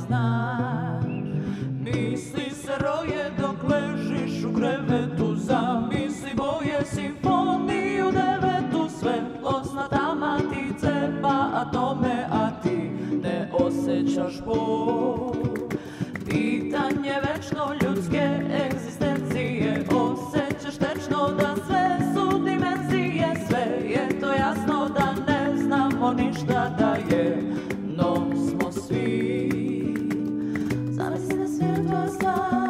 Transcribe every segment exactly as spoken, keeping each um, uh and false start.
znaš. Misli se roje dok ležiš u krevetu, zamisli boje simfoniju devetu. Svetlosna tama ti cepa atome, a ti ne osjećaš bol. Pitanje večno ljudske egzistencije, osjećaš tečno da sve su dimenzije. Sve je to jasno da ne znamo ništa, da je no smo svi. Zamisli da svira tvoja stvar.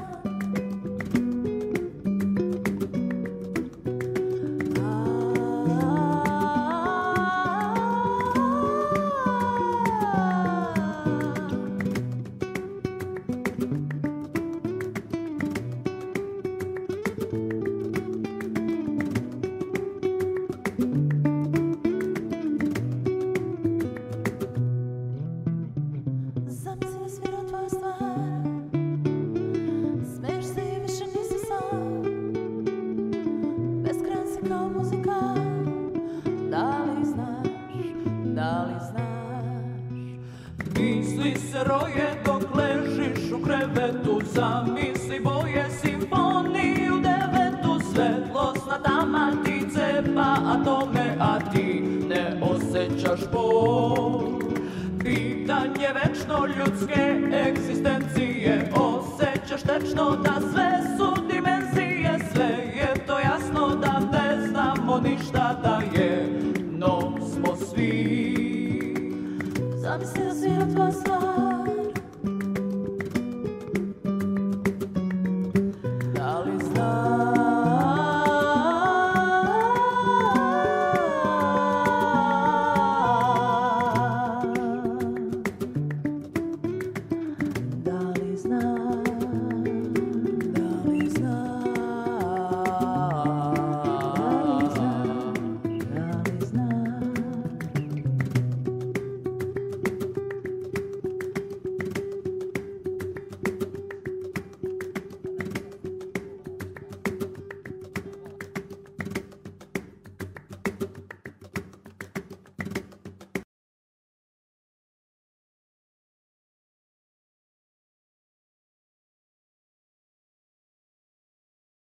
Zamisli da svira tvoja stvar. Smeješ se i više nisi sam. Beskrajan si kao muzika. Da li znaš, da li znaš? Misli se roje dok ležiš u krevetu, zamisli boje simfoniju devetu. Svetlosna tama ti cepa atome, a ti ne osjećaš bol. Pitanje večno ljudske egzistencije, osjećaš tečno da sve su dimenzije. Sve je to jasno da ne znamo ništa, da je no smo svi. Zamisli da svira tvoja stvar.